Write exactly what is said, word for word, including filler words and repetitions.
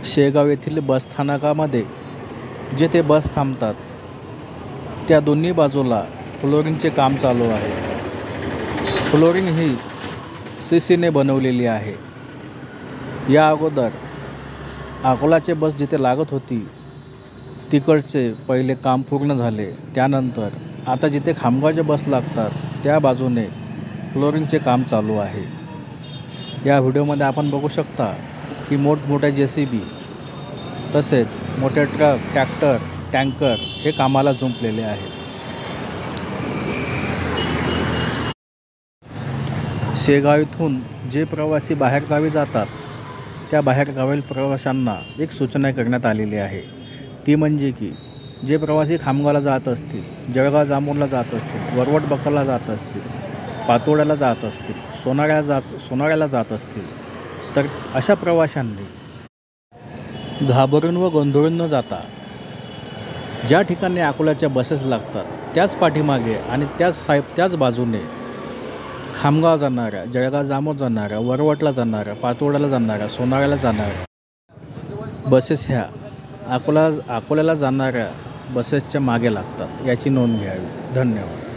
शेगाव येथील बसस्थानकामध्ये जेथे बस थांबतात त्या दोन्ही बाजूला फ्लोरिंगचे काम चालू आहे। फ्लोरिंग ही सी सीने बनवलेली आहे। या अगोदर अकोलाचे बस जिथे लागत होती तिकडचे पहिले काम पूर्ण झाले। त्यानंतर आता जिथे खामगावचे बस लागतात त्या बाजूने फ्लोरिंगचे काम चालू आहे। या व्हिडिओमध्ये आपण बघू शकता की मोठमोठ्या जे सी बी तसेच मोठे ट्रक, ट्रॅक्टर, टँकर हे कामाला जुंपलेले आहेत। शेगाव इथून जे प्रवासी बाहेरगावी जातात त्या बाहेरगावील प्रवाशांना एक सूचना करण्यात आलेली आहे। ती म्हणजे की जे प्रवासी खामगावला जात असतील, जळगाव जामोदला जात असतील, वरवट बकाला जात असतील, पातोड्याला जात असतील, सोनाळ्याला जात सोनाळ्याला जात असतील तर अशा प्रवाशांनी घाबरून व गोंधळून न जाता ज्या ठिकाणी अकोल्याच्या बसेस लागतात त्याच पाठीमागे आणि त्याच साहेब त्याच बाजूने खामगाव जाणाऱ्या, जळगाव जामोद जाणाऱ्या, वरवटला जाणाऱ्या, पातोड्याला जाणाऱ्या, सोनाळ्याला जाणाऱ्या बसेस ह्या अकोला अकोल्याला जाणाऱ्या बसेसच्या मागे लागतात याची नोंद घ्यावी। धन्यवाद।